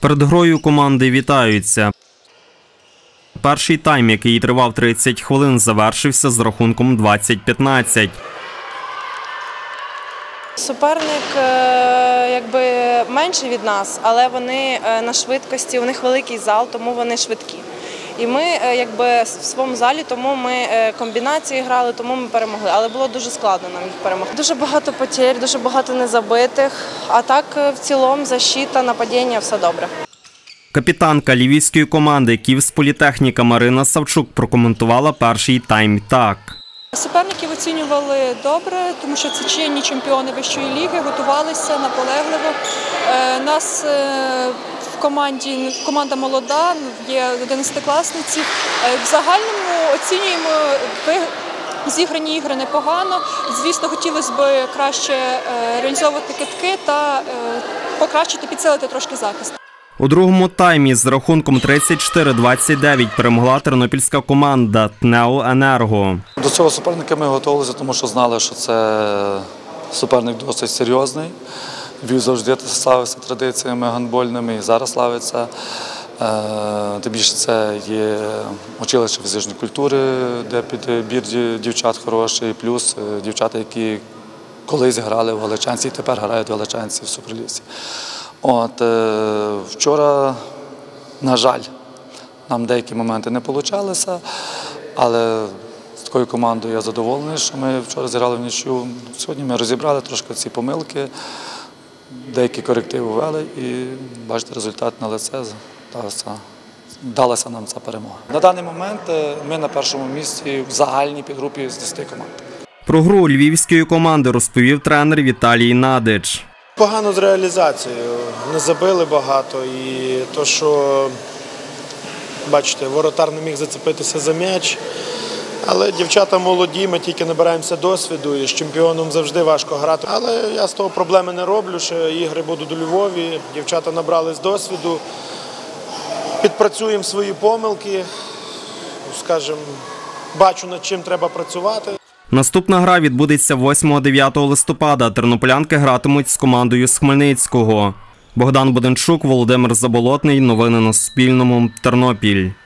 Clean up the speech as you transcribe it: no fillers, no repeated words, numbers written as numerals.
Перед грою команди вітаються. Перший тайм, який тривав 30 хвилин, завершився з рахунком 20-15. Суперник якби менший від нас, але вони на швидкості, у них великий зал, тому вони швидкі. І ми якби в своєму залі, тому ми комбінації грали, тому ми перемогли. Але було дуже складно нам їх перемогти. Дуже багато потерь, дуже багато незабитих, а так в цілому защита, нападіння, все добре. Капітанка львівської команди «Київсполітехніка» Марина Савчук прокоментувала перший тайм так. Суперників оцінювали добре, тому що це чинні чемпіони вищої ліги, готувалися наполегливо. Нас в команді, команда молода, є 11-класниці. В загальному оцінюємо зіграні ігри непогано. Звісно, хотілося б краще реалізовувати кидки та покращити, підсилити трошки захист. У другому таймі з рахунком 34-29 перемогла тернопільська команда «ТНЕО-Енерго». До цього суперника ми готувалися, тому що знали, що це суперник досить серйозний. Львів завжди славився традиціями гандбольними і зараз славиться. Тим більше це є училище фізичної культури, де підбір дівчат хороший, плюс дівчата, які колись грали в Галичанці і тепер грають в Галичанці в Суперлізі. Вчора, на жаль, нам деякі моменти не вийшло, але з такою командою я задоволений, що ми вчора зіграли в нічию. Сьогодні ми розібрали трошки ці помилки, деякі корективи ввели і, бачите, результат на лице, далася нам ця перемога. На даний момент ми на першому місці в загальній підгрупі з 10 команд. Про гру львівської команди розповів тренер Віталій Надич. Погано з реалізацією, не забили багато і то, що, бачите, воротар не міг зацепитися за м'яч, але дівчата молоді, ми тільки набираємося досвіду і з чемпіоном завжди важко грати. Але я з того проблеми не роблю, що ігри будуть у Львові, дівчата набрались досвіду, підпрацюємо свої помилки, скажімо, бачу, над чим треба працювати. Наступна гра відбудеться 8-9 листопада. Тернополянки гратимуть з командою з Хмельницького. Богдан Буденчук, Володимир Заболотний. Новини на Суспільному. Тернопіль.